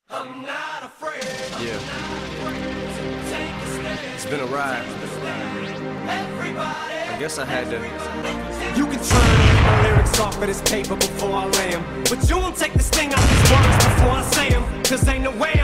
I'm not afraid. Yeah, Take a stand. it's been a ride. Everybody. I guess I had to. You can try and get my lyrics off of this paper before I lay 'em, but you won't take the sting out these words before I say 'em. 'Cause ain't no way